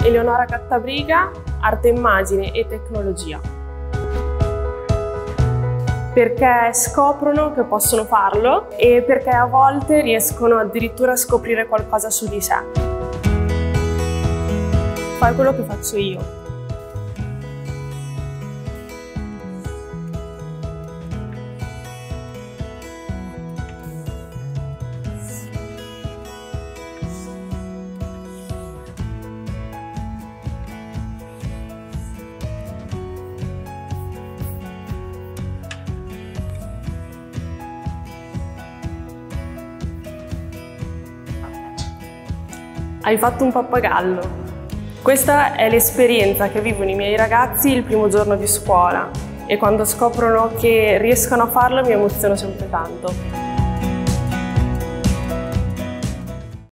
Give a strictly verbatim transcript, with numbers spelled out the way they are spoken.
Eleonora Cattabriga, Arte Immagine e Tecnologia. Perché scoprono che possono farlo e perché a volte riescono addirittura a scoprire qualcosa su di sé. Fai quello che faccio io. Hai fatto un pappagallo. Questa è l'esperienza che vivono i miei ragazzi il primo giorno di scuola e quando scoprono che riescono a farlo mi emoziono sempre tanto.